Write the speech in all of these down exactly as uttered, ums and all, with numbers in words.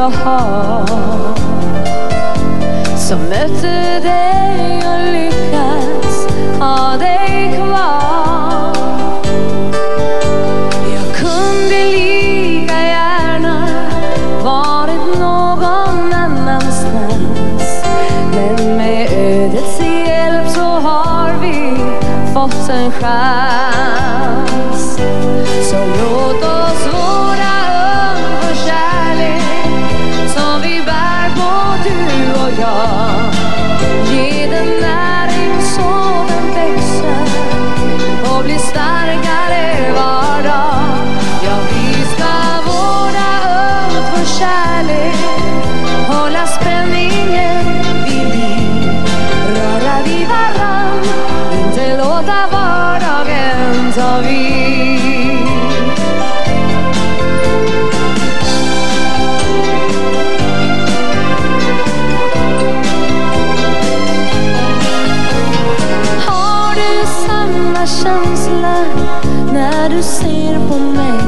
jag har, som mötte dig och lyckas ha dig kvar. Jag kunde lika gärna varit någon annanstans, men med ödets hjälp så har vi fått en chans. Så låt oss våra öm för kärlek som vi bär på, du och jag. Ge den näring så den växer och blir starkare var dag. Ja, vi ska våra öm för kärlek, hålla spänningen vid liv, röra vid varann, inte låta vardagen ta vid. Har du samma känsla när du ser på mig?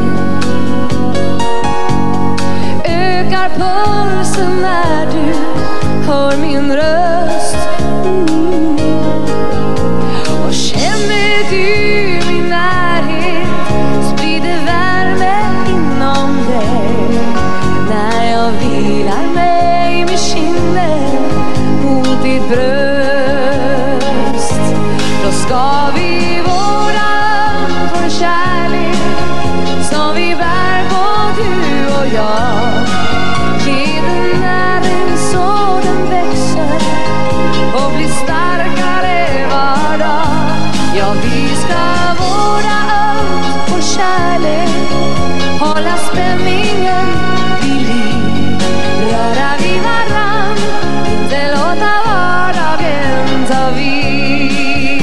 Ökar pulsen när du hör min röst? Mm. Och känner du min närhet, sprider värme inom dig när jag vilar mig med kinden mot ditt bröst. Då ska vi våra öm för kärlek som vi bär på, du och jag. Ge den näring så den växer och blir starkare var dag. Ja, vi ska våra öm för kärlek, hålla spänningen vid liv, röra vid varann, inte låta vardagen ta vid.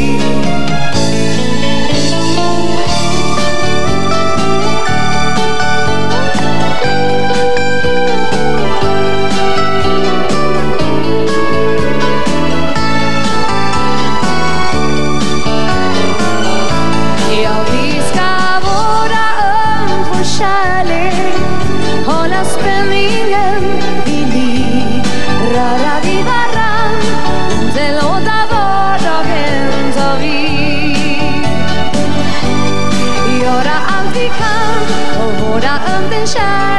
Ja, vi ska våra öm för kärlek, hålla spänningen vid liv, röra vid varann, inte låta vardagen ta vid. Göra allt vi kan och vårda öm den kärlek